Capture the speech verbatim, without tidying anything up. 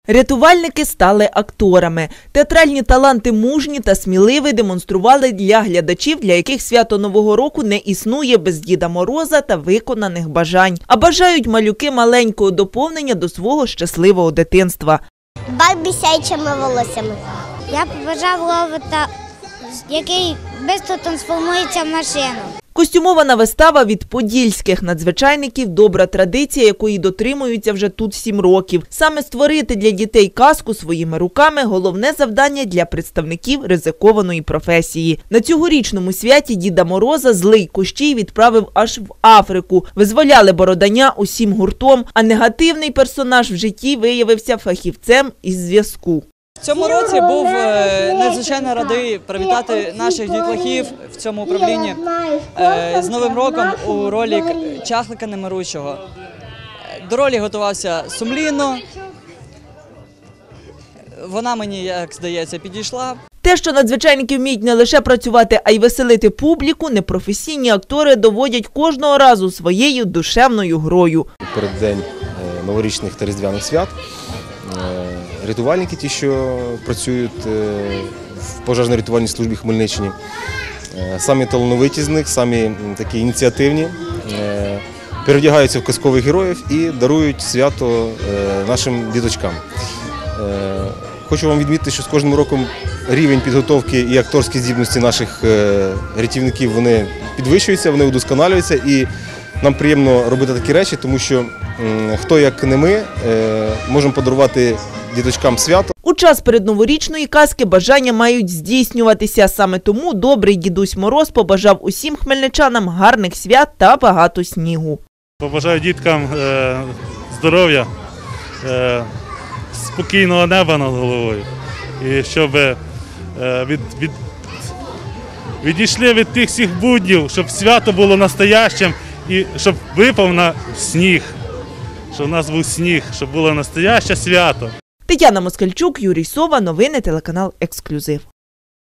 Рятувальники стали акторами. Театральні таланти мужні та сміливі демонстрували для глядачів, для яких свято Нового року не існує без Діда Мороза та виконаних бажань. А бажають малюки маленького доповнення до свого щасливого дитинства. Барбі з сяючими волоссями. Я побажав робота, який швидко трансформується в машину. Костюмована вистава від подільських надзвичайників – добра традиція, якої дотримуються вже тут сім років. Саме створити для дітей казку своїми руками – головне завдання для представників ризикованої професії. На цьогорічному святі Діда Мороза злий Кощій відправив аж в Африку. Визволяли Бородання усім гуртом, а негативний персонаж в житті виявився фахівцем із зв'язку. В цьому році був надзвичайно радий привітати наших дітлахів в цьому управлінні з Новим роком у ролі Чахлика Немиручого. До ролі готувався сумлінно, вона мені, як здається, підійшла. Те, що надзвичайники вміють не лише працювати, а й веселити публіку, непрофесійні актори доводять кожного разу своєю душевною грою. Переддень новорічних та різдвяних свят рятувальники, ті, що працюють в пожежно-рятувальній службі Хмельниччини, самі талановиті з них, самі такі ініціативні, перевдягаються в казкових героїв і дарують свято нашим діточкам. Хочу вам відмітити, що з кожним роком рівень підготовки і акторські здібності наших рятівників вони підвищуються, вони удосконалюються, і нам приємно робити такі речі, тому що хто, як не ми, можемо подарувати діточкам свято. У час передноворічної казки бажання мають здійснюватися. Саме тому добрий Дідусь Мороз побажав усім хмельничанам гарних свят та багато снігу. Побажаю діткам здоров'я, спокійного неба над головою. І щоб від, від, відійшли від тих всіх буднів, щоб свято було настоящим і щоб випав на сніг, щоб у нас був сніг, щоб було настояще свято. Тетяна Москальчук, Юрій Сова. Новини телеканал «Ексклюзив».